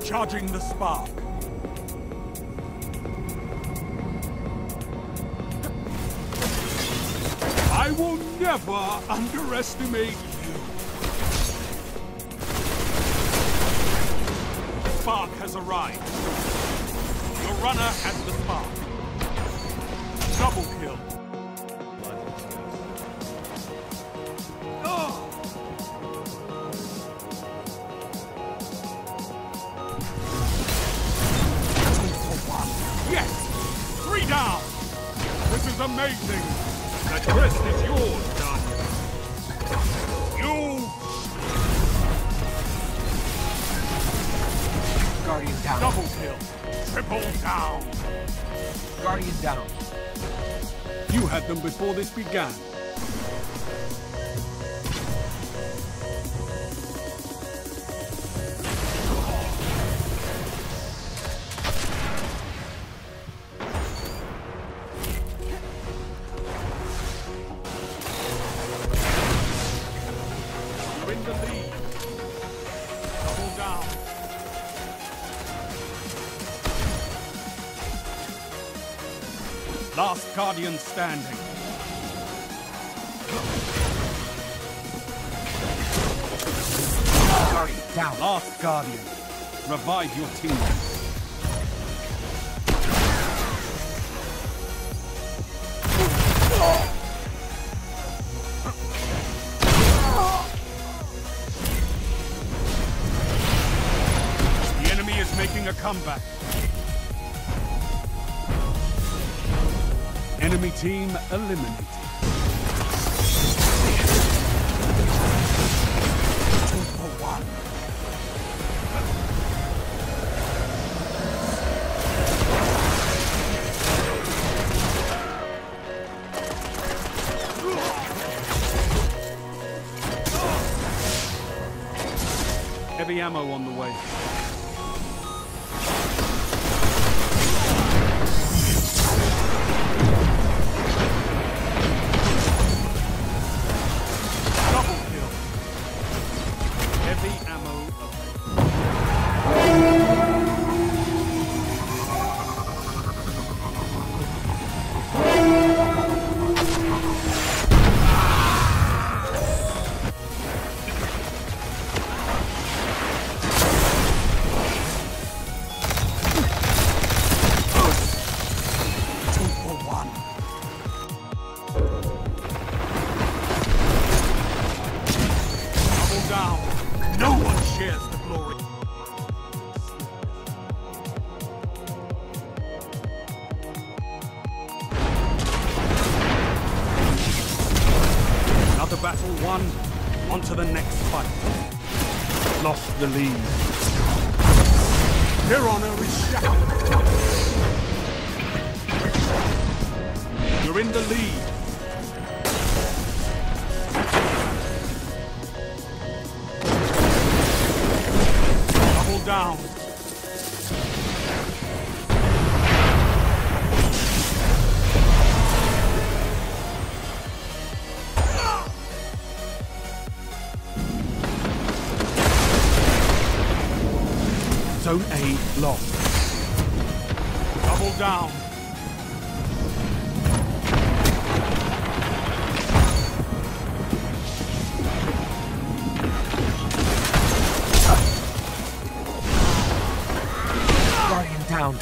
Charging the spark. I will never underestimate you. Spark has arrived. Your runner has the spark. Double kill. Oh. 2 for 1. Yes! 3 down! This is amazing! The crest is yours, Guardian. You! Guardian down. Double kill. Triple down. Guardian down. You had them before this began. You're in the lead. Double down. Last Guardian standing. Guardian down. Last Guardian. Revive your teammates. The enemy is making a comeback. Enemy team eliminated. 2 for 1. Heavy ammo on the way. No one shares the glory. Another battle won. On to the next fight. Lost the lead. Their honor is shattered. You're in the lead. Down. Zone A lost. Double down. Down.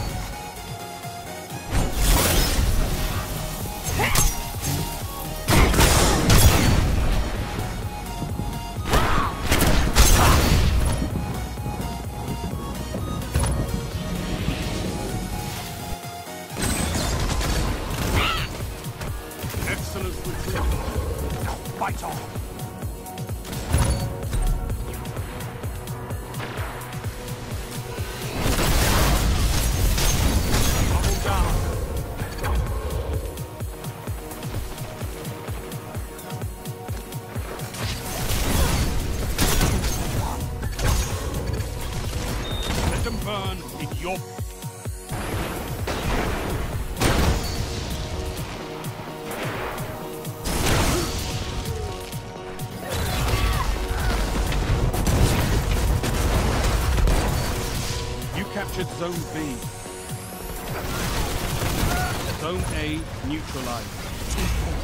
Excellent retreat. Now fight on. Burn in your... captured Zone B. Zone A neutralized.